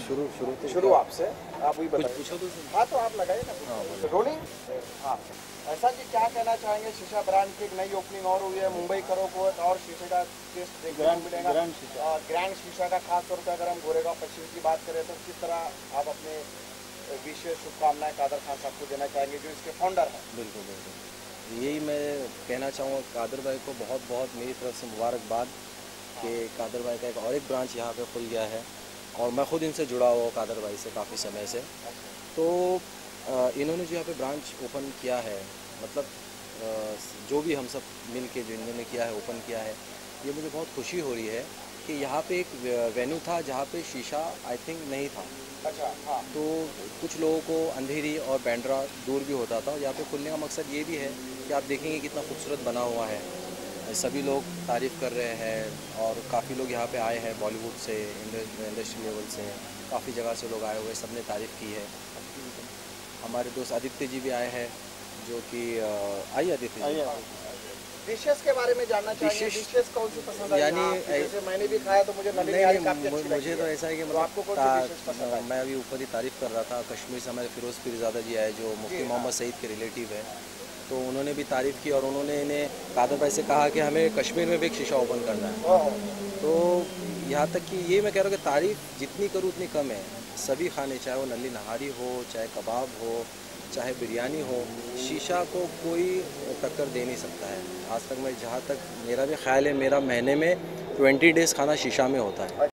शुरू आपसे, आप वही बताइए। पूछो तो। हाँ तो आप लगाइए ना। रोलिंग। हाँ ऐसा जी, क्या कहना चाहेंगे? शीशा ब्रांड की एक नई ओपनिंग और हुई है मुंबई करो को, और शीशे का टेस्ट देखने को मिलेगा। ग्रैंड शीशा का खास तौर पर अगर हम गोरेगांव पश्चिम की बात करें तो किस तरह आप अपने विशेष शुभकामनाएं कादर खान साहब को देना चाहेंगे जो इसके फाउंडर हैं? बिल्कुल बिल्कुल, यही मैं कहना चाहूँगा कादर भाई को बहुत बहुत मेरी तरफ से मुबारकबाद कि कादर भाई का एक ब्रांच यहाँ पे खुल गया है, और मैं ख़ुद इनसे जुड़ा हुआ कादर भाई से काफ़ी समय से। तो इन्होंने जो यहाँ पे ब्रांच ओपन किया है, मतलब जो भी हम सब मिल के जो इन्होंने किया है, ओपन किया है, ये मुझे बहुत खुशी हो रही है कि यहाँ पे एक वेन्यू था जहाँ पे शीशा आई थिंक नहीं था। अच्छा हाँ। तो कुछ लोगों को अंधेरी और बैंड्रा दूर भी होता था। यहाँ पे खुलने का मकसद ये भी है कि आप देखेंगे कितना खूबसूरत बना हुआ है, सभी लोग तारीफ़ कर रहे हैं, और काफ़ी लोग यहाँ पे आए हैं बॉलीवुड से, इंडस्ट्री लेवल से, काफ़ी जगह से लोग आए हुए, सब ने तारीफ़ की है। हमारे दोस्त आदित्य जी भी आए हैं, जो कि आइए आदित्य जी। डिशेस के बारे में जानना चाहेंगे। डिशेस कौन सी पसंद आई? यानी जैसे मैंने भी खाया तो मुझे नली निहारी काफी अच्छी लगी। मुझे तो ऐसा है कि तो आपको कौन सी डिशेस पसंद आई? मैं अभी ऊपर ही तारीफ़ कर रहा था, कश्मीर से हमारे फिरोज़ पीरज़ादा जी आए जो मुफ्ती मोहम्मद सईद के रिलेटिव है, तो उन्होंने भी तारीफ़ की, और उन्होंने इन्हें कादर भाई से कहा कि हमें कश्मीर में भी एक शीशा ओपन करना है। तो यहाँ तक कि ये मैं कह रहा हूँ कि तारीफ़ जितनी करूँ उतनी कम है। सभी खाने, चाहे वो नली नहारी हो, चाहे कबाब हो, चाहे बिरयानी हो, शीशा को कोई टक्कर दे नहीं सकता है। आज तक मैं, जहाँ तक मेरा भी ख्याल है, मेरा महीने में 20 डेज़ खाना शीशा में होता है।